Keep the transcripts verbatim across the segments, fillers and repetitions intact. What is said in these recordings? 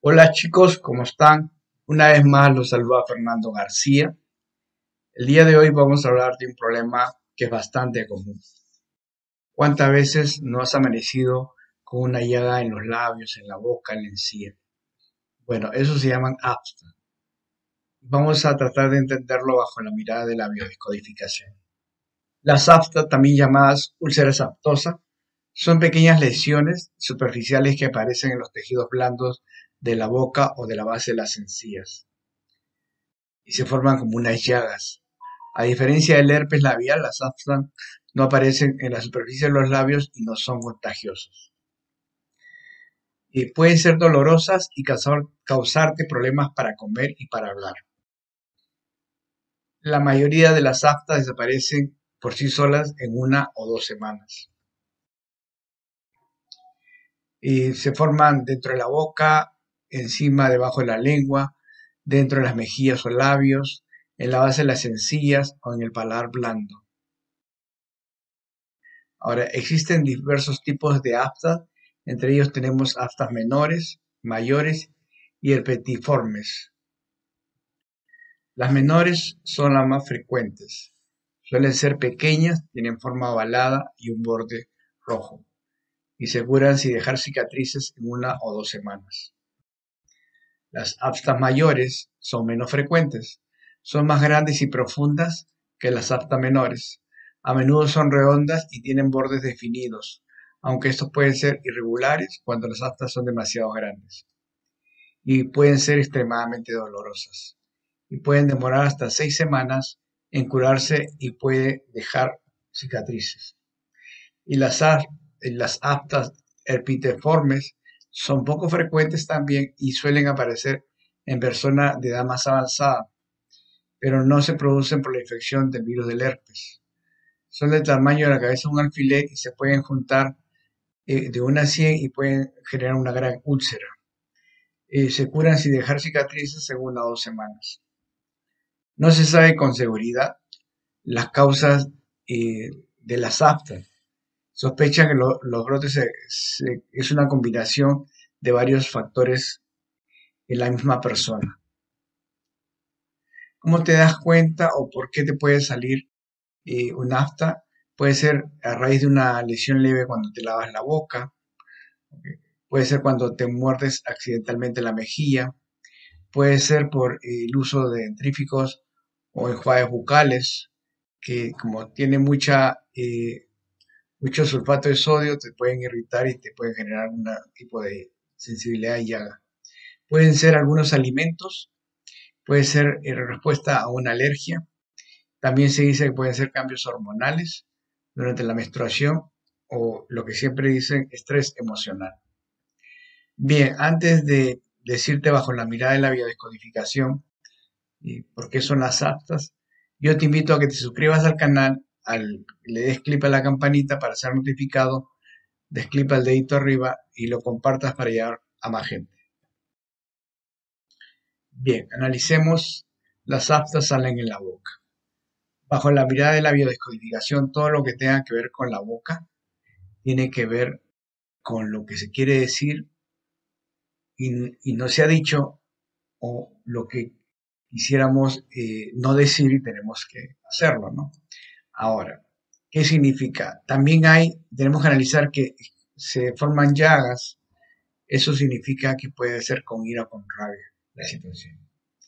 Hola chicos, ¿cómo están? Una vez más los saluda Fernando García. El día de hoy vamos a hablar de un problema que es bastante común. ¿Cuántas veces no has amanecido con una llaga en los labios, en la boca, en la encía? Bueno, eso se llaman aftas. Vamos a tratar de entenderlo bajo la mirada de la biodescodificación. Las aftas, también llamadas úlceras aftosas, son pequeñas lesiones superficiales que aparecen en los tejidos blandos de la boca o de la base de las encías y se forman como unas llagas. A diferencia del herpes labial, las aftas no aparecen en la superficie de los labios y no son contagiosas. Y pueden ser dolorosas y causar, causarte problemas para comer y para hablar. La mayoría de las aftas desaparecen por sí solas en una o dos semanas. Y se forman dentro de la boca, encima, debajo de la lengua, dentro de las mejillas o labios, en la base de las encías o en el paladar blando. Ahora, existen diversos tipos de aftas, entre ellos tenemos aftas menores, mayores y herpetiformes. Las menores son las más frecuentes. Suelen ser pequeñas, tienen forma ovalada y un borde rojo, y se curan sin dejar cicatrices en una o dos semanas. Las aftas mayores son menos frecuentes, son más grandes y profundas que las aftas menores. A menudo son redondas y tienen bordes definidos, aunque estos pueden ser irregulares cuando las aftas son demasiado grandes. Y pueden ser extremadamente dolorosas. Y pueden demorar hasta seis semanas en curarse y puede dejar cicatrices. Y las, las aftas herpetiformes son poco frecuentes también y suelen aparecer en personas de edad más avanzada, pero no se producen por la infección del virus del herpes. Son del tamaño de la cabeza de un alfiler y se pueden juntar eh, de una a cien y pueden generar una gran úlcera. Eh, se curan sin dejar cicatrices en una o dos semanas. No se sabe con seguridad las causas eh, de las aftas. Sospechan que lo, los brotes se, se, es una combinación de varios factores en la misma persona. ¿Cómo te das cuenta o por qué te puede salir eh, un afta? Puede ser a raíz de una lesión leve cuando te lavas la boca, ¿okay? Puede ser cuando te muerdes accidentalmente la mejilla, puede ser por eh, el uso de dentríficos o enjuagues bucales, que como tiene mucha, eh, mucho sulfato de sodio, te pueden irritar y te pueden generar un tipo de sensibilidad y llaga. Pueden ser algunos alimentos, puede ser en respuesta a una alergia. También se dice que pueden ser cambios hormonales durante la menstruación o lo que siempre dicen estrés emocional. Bien, antes de decirte bajo la mirada de la biodescodificación y por qué son las aftas, yo te invito a que te suscribas al canal, al, le des clic a la campanita para ser notificado, des clic al dedito arriba y lo compartas para llegar a más gente. Bien, analicemos las aftas salen en la boca. Bajo la mirada de la biodescodificación, todo lo que tenga que ver con la boca tiene que ver con lo que se quiere decir y, y no se ha dicho o lo que quisiéramos eh, no decir y tenemos que hacerlo, ¿no? Ahora, ¿qué significa? También hay, tenemos que analizar que se forman llagas, eso significa que puede ser con ira o con rabia la situación.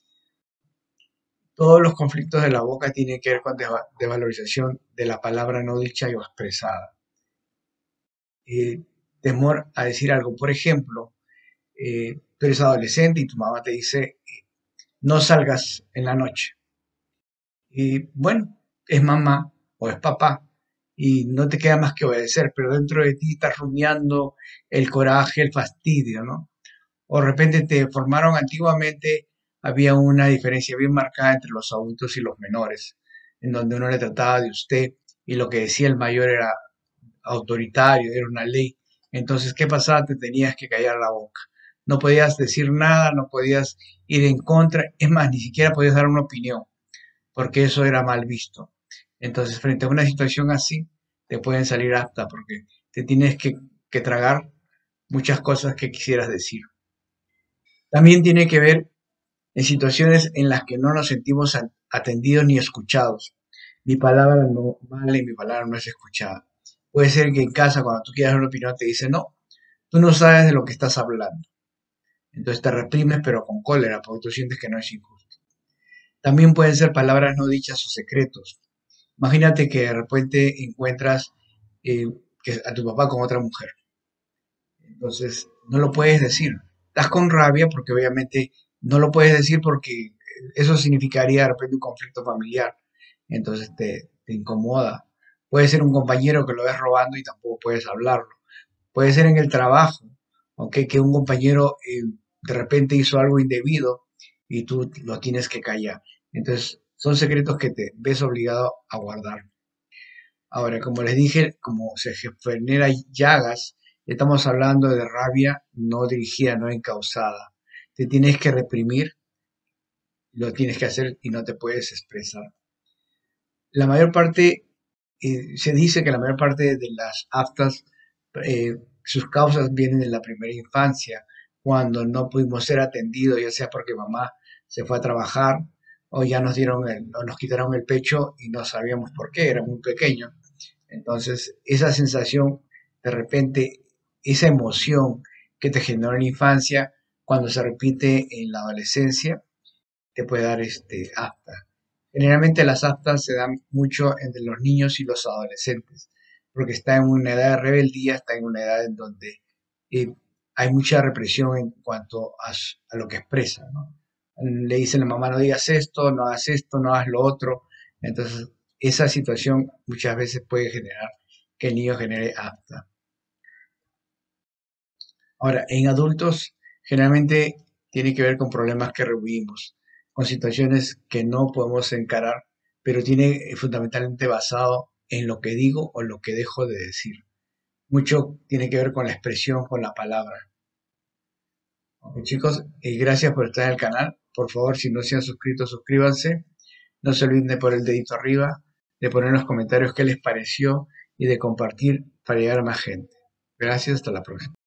Todos los conflictos de la boca tienen que ver con desvalorización de la palabra no dicha y o expresada. Eh, temor a decir algo. Por ejemplo, eh, tú eres adolescente y tu mamá te dice, no salgas en la noche. Y bueno, es mamá o es papá y no te queda más que obedecer, pero dentro de ti estás rumiando el coraje, el fastidio, ¿no? O de repente te formaron antiguamente, había una diferencia bien marcada entre los adultos y los menores, en donde uno le trataba de usted y lo que decía el mayor era autoritario, era una ley. Entonces, ¿qué pasaba? Te tenías que callar la boca. No podías decir nada, no podías ir en contra, es más, ni siquiera podías dar una opinión, porque eso era mal visto. Entonces, frente a una situación así, te pueden salir aftas porque te tienes que, que tragar muchas cosas que quisieras decir. También tiene que ver en situaciones en las que no nos sentimos atendidos ni escuchados. Mi palabra no vale, mi palabra no es escuchada. Puede ser que en casa, cuando tú quieras dar una opinión, te dicen, no, tú no sabes de lo que estás hablando. Entonces te reprimes, pero con cólera, porque tú sientes que no es injusto. También pueden ser palabras no dichas o secretos. Imagínate que de repente encuentras eh, que a tu papá con otra mujer. Entonces, no lo puedes decir. Estás con rabia porque obviamente no lo puedes decir porque eso significaría de repente un conflicto familiar. Entonces te, te incomoda. Puede ser un compañero que lo ves robando y tampoco puedes hablarlo. Puede ser en el trabajo, ¿ok? Que un compañero eh, de repente hizo algo indebido y tú lo tienes que callar. Entonces, son secretos que te ves obligado a guardar. Ahora, como les dije, como se genera llagas, estamos hablando de rabia no dirigida, no encausada. Te tienes que reprimir, lo tienes que hacer y no te puedes expresar. La mayor parte, eh, se dice que la mayor parte de las aftas, eh, sus causas vienen en la primera infancia, cuando no pudimos ser atendidos, ya sea porque mamá se fue a trabajar o ya nos dieron el, o nos quitaron el pecho y no sabíamos por qué, era muy pequeño. Entonces, esa sensación, de repente, esa emoción que te generó en la infancia, cuando se repite en la adolescencia, te puede dar este afta. Generalmente las aftas se dan mucho entre los niños y los adolescentes, porque está en una edad de rebeldía, está en una edad en donde eh, hay mucha represión en cuanto a, a lo que expresa, ¿no? Le dicen a la mamá, no digas esto, no hagas esto, no hagas lo otro. Entonces, esa situación muchas veces puede generar que el niño genere afta. Ahora, en adultos generalmente tiene que ver con problemas que rehuimos, con situaciones que no podemos encarar, pero tiene eh, fundamentalmente basado en lo que digo o lo que dejo de decir. Mucho tiene que ver con la expresión, con la palabra. Ok, chicos, eh, gracias por estar en el canal. Por favor, si no se han suscrito, suscríbanse. No se olviden de poner el dedito arriba, de poner en los comentarios qué les pareció y de compartir para llegar a más gente. Gracias, hasta la próxima.